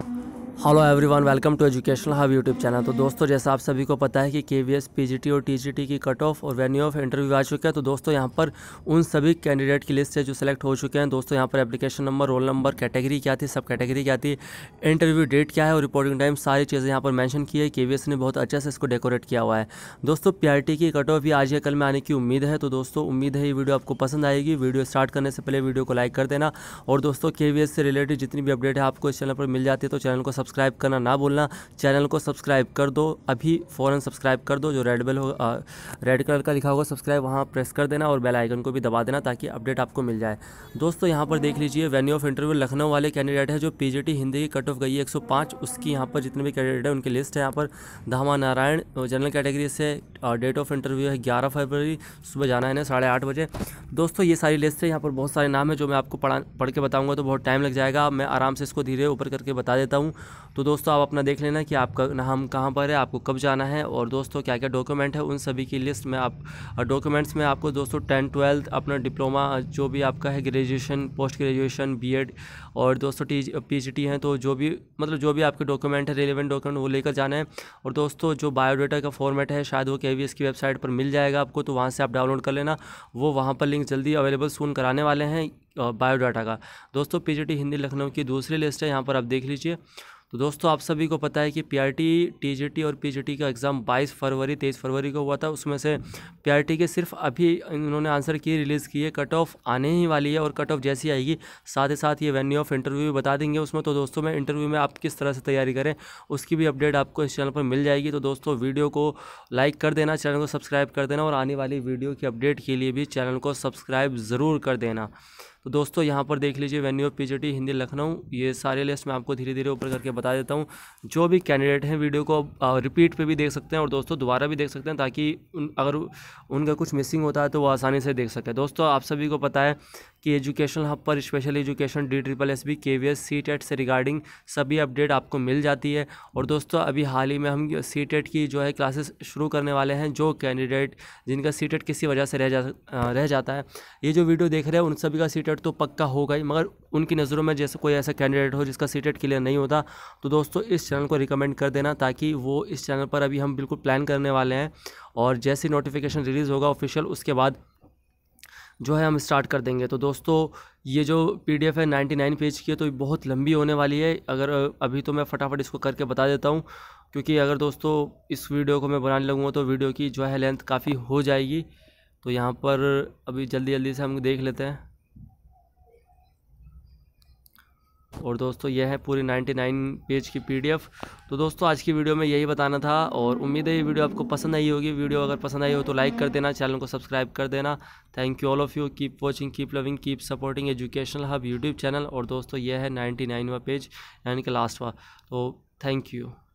Hello everyone, welcome to educational hub YouTube channel. तो दोस्तों, जैसा आप सभी को पता है कि केवीएस, पीजीटी और टीजीटी की कट ऑफ और वेन्यू ऑफ इंटरव्यू आ चुका है। तो दोस्तों, यहाँ पर उन सभी कैंडिडेट की लिस्ट है जो सिलेक्ट हो चुके हैं। दोस्तों, यहाँ पर application number, roll number, category क्या थी, सब कैटेगरी क्या थी, इंटरव्यू डेट क्या है और रिपोर्टिंग टाइम, सारी चीज़ें यहाँ पर मेंशन की है। केवीएस ने बहुत अच्छे से इसको डेकोरेट किया हुआ है। दोस्तों, पीआरटी की कट ऑफ भी आज या कल में आने की उम्मीद है। तो दोस्तों, उम्मीद है ये वीडियो आपको पसंद आएगी। वीडियो स्टार्ट करने से पहले वीडियो को लाइक कर देना। और दोस्तों, केवीएस से रिलेटेड जितनी भी अपडेट है आपको इस चैनल पर मिल जाती है, तो चैनल को सब्सक्राइब करना ना बोलना। चैनल को सब्सक्राइब कर दो, अभी फ़ौरन सब्सक्राइब कर दो। जो रेड कलर का लिखा होगा सब्सक्राइब, वहाँ प्रेस कर देना और बेल आइकन को भी दबा देना ताकि अपडेट आपको मिल जाए। दोस्तों, यहाँ पर देख लीजिए, वेन्यू ऑफ इंटरव्यू लखनऊ वाले कैंडिडेट है जो पीजीटी हिंदी की कट ऑफ गई है 105। उसकी यहाँ पर जितने भी कैंडिडेट है उनकी लिस्ट है। यहाँ पर धामा नारायण जनरल कैटेगरी से डेट ऑफ इंटरव्यू है 11 फरवरी, सुबह जाना है इन्हें 8:30 बजे। दोस्तों, ये सारी लिस्ट है। यहाँ पर बहुत सारे नाम है जो मैं आपको पढ़ के बताऊँगा तो बहुत टाइम लग जाएगा। मैं आराम से इसको धीरे ऊपर करके बता देता हूँ। तो दोस्तों, आप अपना देख लेना कि आपका नाम कहाँ पर है, आपको कब जाना है और दोस्तों क्या क्या डॉक्यूमेंट है, उन सभी की लिस्ट में आप डॉक्यूमेंट्स में आपको दोस्तों 10th 12th अपना डिप्लोमा जो भी आपका है, ग्रेजुएशन, पोस्ट ग्रेजुएशन, बीएड और दोस्तों पीजीटी हैं, तो जो भी आपके डॉक्यूमेंट है, रेलेवेंट डॉक्यूमेंट, वो लेकर जाना है। और दोस्तों, जो बायोडाटा का फॉर्मेट है शायद वो केवीएस की वेबसाइट पर मिल जाएगा आपको, तो वहाँ से आप डाउनलोड कर लेना। वो वहाँ पर लिंक जल्दी अवेलेबल सून कराने वाले हैं बायोडाटा का। दोस्तों, पीजीटी हिंदी लखनऊ की दूसरी लिस्ट है, यहाँ पर आप देख लीजिए। तो दोस्तों, आप सभी को पता है कि पीआरटी, टीजीटी और पीजीटी का एग्ज़ाम 22 फरवरी 23 फरवरी को हुआ था। उसमें से पीआरटी के सिर्फ अभी इन्होंने आंसर की रिलीज़ की है। कट ऑफ आने ही वाली है और कट ऑफ जैसी आएगी साथ ही साथ ये वेन्यू ऑफ इंटरव्यू भी बता देंगे उसमें। तो दोस्तों, मैं इंटरव्यू में आप किस तरह से तैयारी करें उसकी भी अपडेट आपको इस चैनल पर मिल जाएगी। तो दोस्तों, वीडियो को लाइक कर देना, चैनल को सब्सक्राइब कर देना और आने वाली वीडियो की अपडेट के लिए भी चैनल को सब्सक्राइब ज़रूर कर देना। तो दोस्तों, यहाँ पर देख लीजिए, venue of PGT Hindi Lucknow, ये सारे लिस्ट मैं आपको धीरे धीरे ऊपर करके बता देता हूँ। जो भी कैंडिडेट हैं वीडियो को रिपीट पे भी देख सकते हैं और दोस्तों दोबारा भी देख सकते हैं ताकि अगर उनका कुछ मिसिंग होता है तो वो आसानी से देख सकें। दोस्तों, आप सभी को पता है कि एजुकेशनल हब पर special education, DSSB, KVS, CTET से रिगार्डिंग सभी अपडेट आपको मिल जाती है। और दोस्तों, अभी हाल ही में हम सीटेट की जो है क्लासेस शुरू करने वाले हैं। जो कैंडिडेट जिनका सीटेट किसी वजह से रह जाता है, ये जो वीडियो देख रहे हैं उन सभी का सीटेट तो पक्का होगा ही, मगर उनकी नज़रों में जैसे कोई ऐसा कैंडिडेट हो जिसका सीटेट क्लियर नहीं होता, तो दोस्तों इस चैनल को रिकमेंड कर देना ताकि वो इस चैनल पर अभी हम बिल्कुल प्लान करने वाले हैं और जैसी नोटिफिकेशन रिलीज़ होगा ऑफिशियल, उसके बाद जो है हम स्टार्ट कर देंगे। तो दोस्तों, ये जो पीडीएफ है 99 पेज की है, तो ये बहुत लंबी होने वाली है। अगर अभी तो मैं फटाफट इसको करके बता देता हूँ, क्योंकि अगर दोस्तों इस वीडियो को मैं बनाने लगूँगा तो वीडियो की जो है लेंथ काफ़ी हो जाएगी। तो यहाँ पर अभी जल्दी से हम देख लेते हैं। और दोस्तों, यह है पूरी 99 पेज की पीडीएफ। तो दोस्तों, आज की वीडियो में यही बताना था और उम्मीद है ये वीडियो आपको पसंद आई होगी। वीडियो अगर पसंद आई हो तो लाइक कर देना, चैनल को सब्सक्राइब कर देना। Thank you all of you. Keep watching, keep loving, keep supporting educational hub YouTube channel. और दोस्तों, यह है 99वां पेज यानी कि लास्टवां। तो थैंक यू।